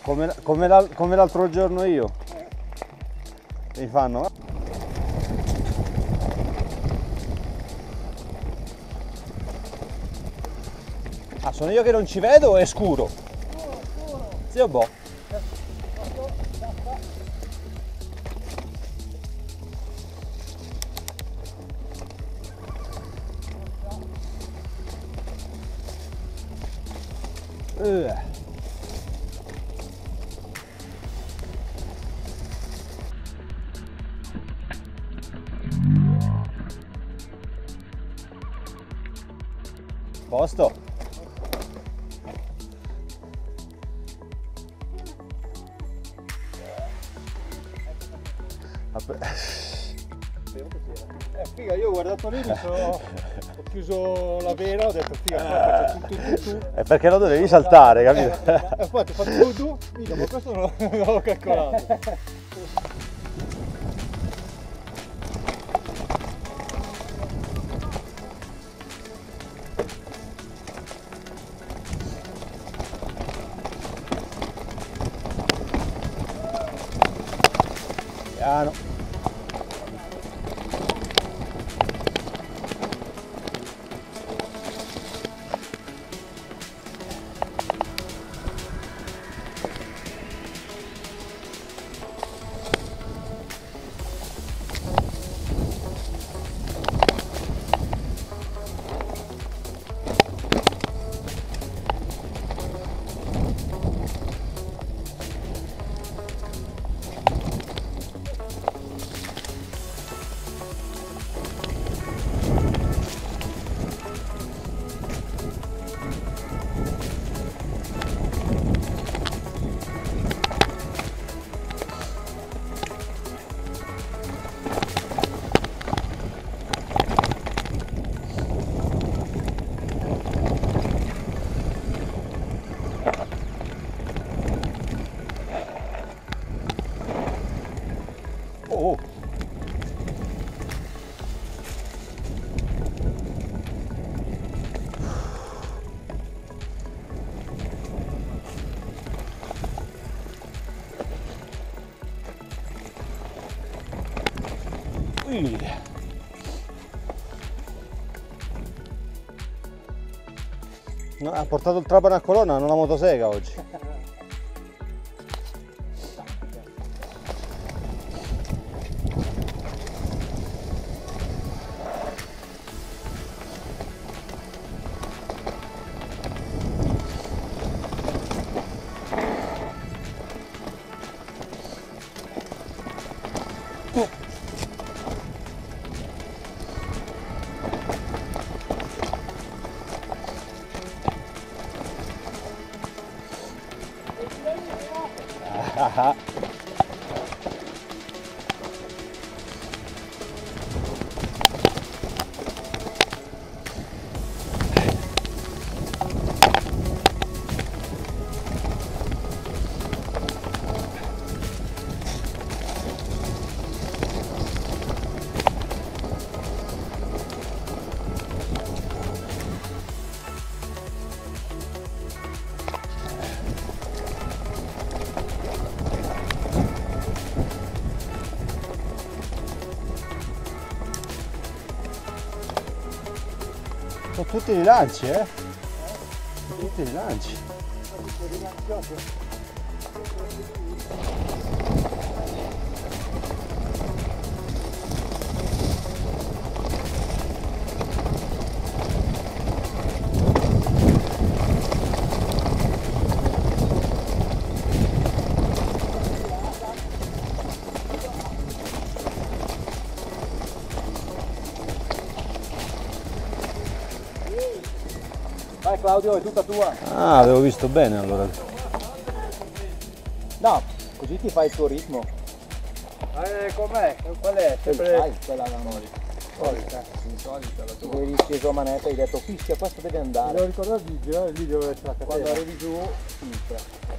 come l'altro giorno io. Mi fanno. Ah, sono io che non ci vedo o è scuro? Sì, boh. Posto. Figa, io ho guardato lì, ho chiuso la vela, ho detto figa, faccio tu. È perché lo dovevi saltare, capito? Infatti ho fatto tu, ma questo non l'avevo calcolato. Piano. Oh. No, ha portato il trapano a Colonna, non la motosega oggi. Ah. Sono tutti i lanci, Sono tutti i lanci. Vai Claudio, è tutta tua. Ah, avevo visto bene allora. No, così ti fai il tuo ritmo. Com'è? Qual è? Sempre quella la solita. Insolita la tua. Avevi sceso a manetta e hai detto fischia, questo deve andare. Devo ricordare il video deve essere la catena. Quando arrivi giù, fischia.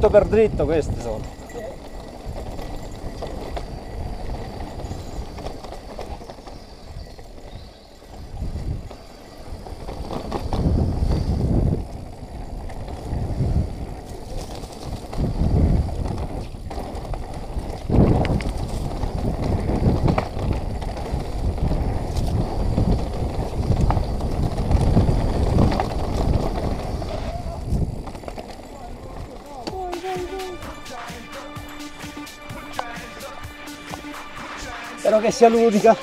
dritto per dritto questi sono. Spero che sia l'unica.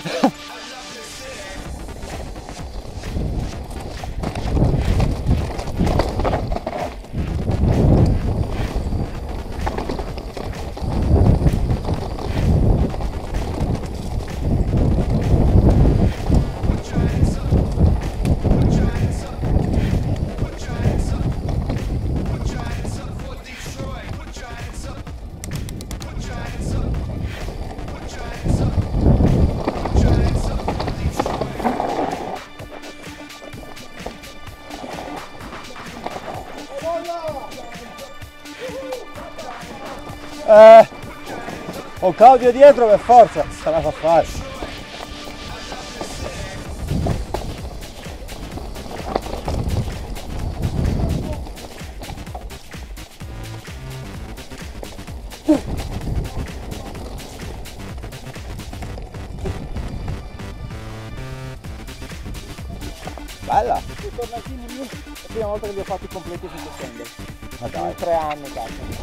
Ho Claudio dietro, per forza se la fa fare. Bella! Tornatini lì, è la prima volta che li ho fatti completi sul weekend. Ma dai. 3 anni, cazzo.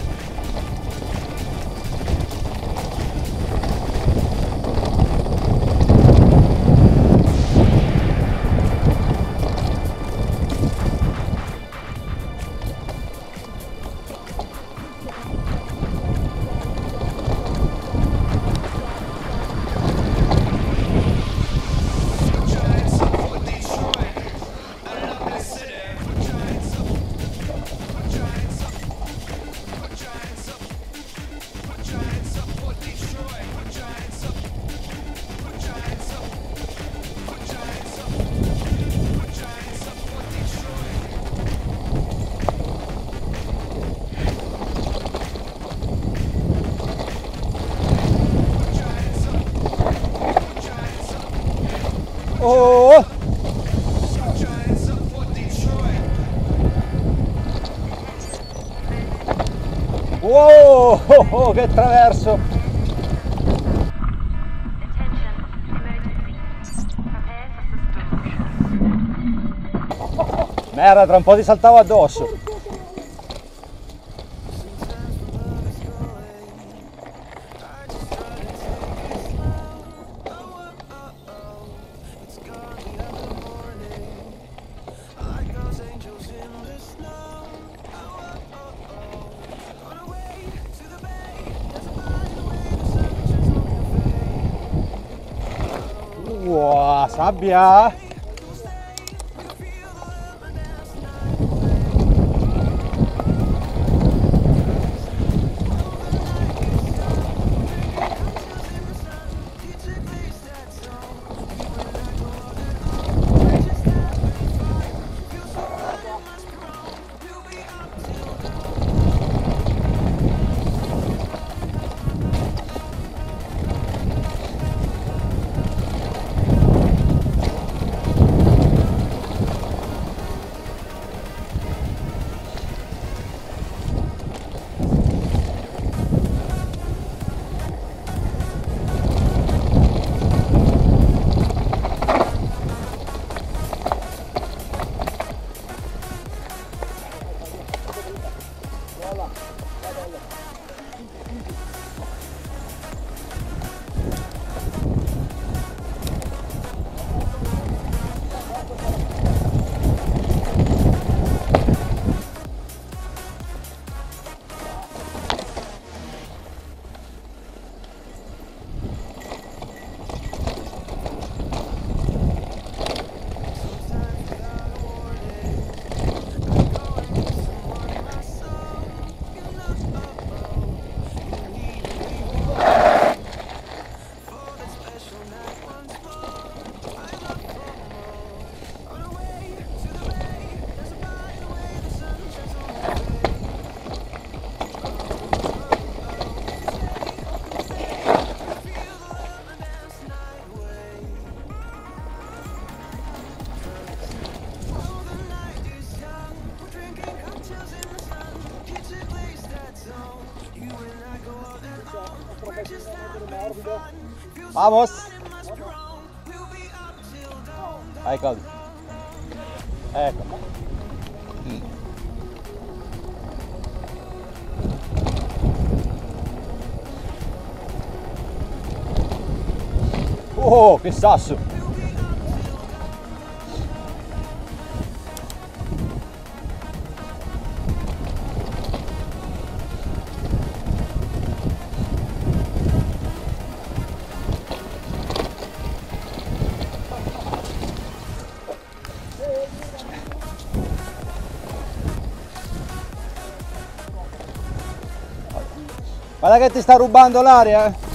Oh! Wow! Oh, oh, che traverso! Merda, tra un po' ti saltavo addosso. Wow, sabbia! Vamos! Vai Claudio. Ecco. Oh, che sasso! Guarda che ti sta rubando l'aria, eh!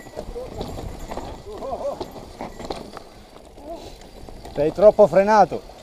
Sei troppo frenato.